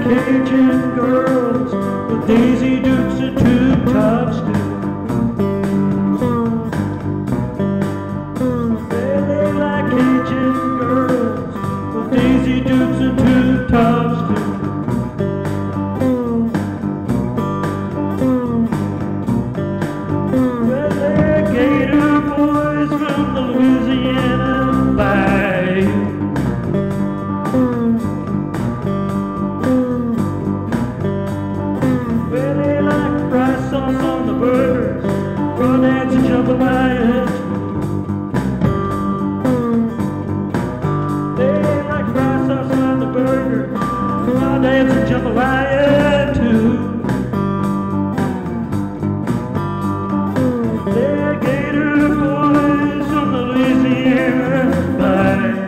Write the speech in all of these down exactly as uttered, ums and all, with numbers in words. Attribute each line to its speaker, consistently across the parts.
Speaker 1: Cajun girls with Daisy Dukes and tube tops too. Well, they like Cajun girls with Daisy Dukes and tube tops too. Well, they're Gator boys from the Louisiana Bayou. Well, they like fry sauce on the burgers, crawdads and jambalaya. They like fry sauce on the burgers, crawdads and jambalaya too. They're Gator boys from the Louisiana Bayou.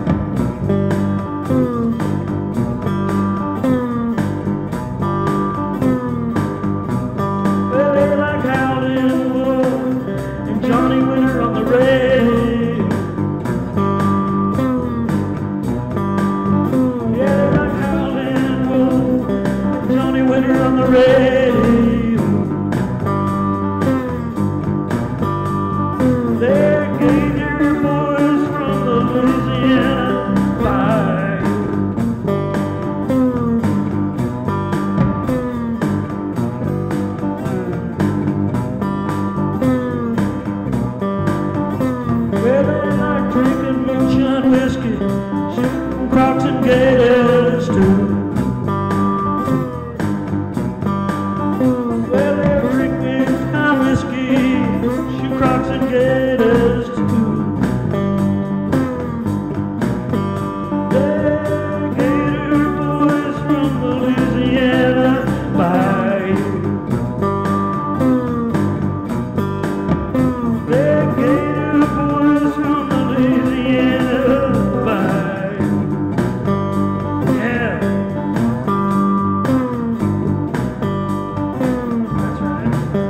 Speaker 1: Well, they like Howlin' Wolf and Johnny Winter on the radio. Yeah, they like Howlin' Wolf and Johnny Winter on the radio. They're Gator boys from the Louisiana Bayou. Well, they like drinking moonshine whiskey, shooting crocs and gators too. Well, they drink this kind of whiskey, shoot crocs and gators too. They're Gator boys from the Louisiana Bayou. They're Gator boys from the Louisiana Bayou. Yeah. That's right.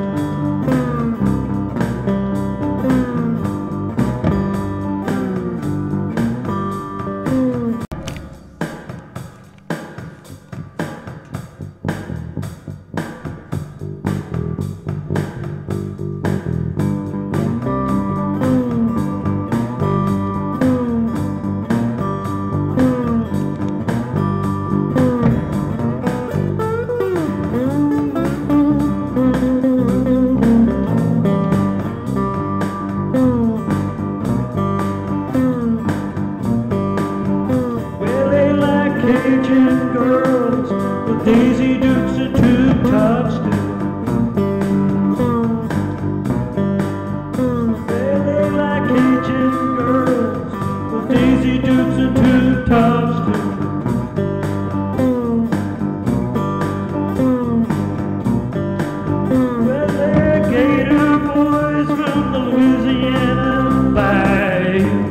Speaker 1: Well, they like Cajun girls with Daisy Dukes and tube tops too. Well, they like Cajun girls with Daisy Dukes and tube tops too. Well, they're Gator boys from the Louisiana Bayou.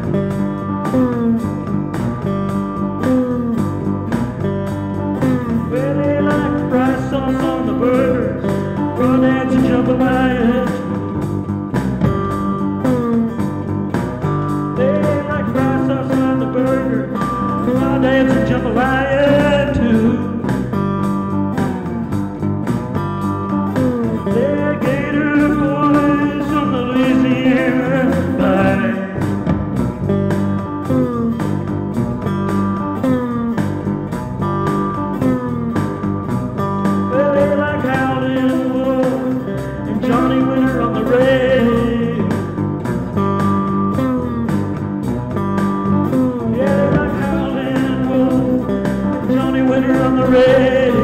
Speaker 1: Well, they like fry sauce on the burgers, crawdads and jambalaya. They like fry sauce on the burgers, crawdads and jambalaya too. They're Gator boys from the Louisiana Bayou. Well, they like Howlin' Wolf and Johnny Winter on the radio. Yeah, they like Howlin' Wolf and Johnny Winter on the radio.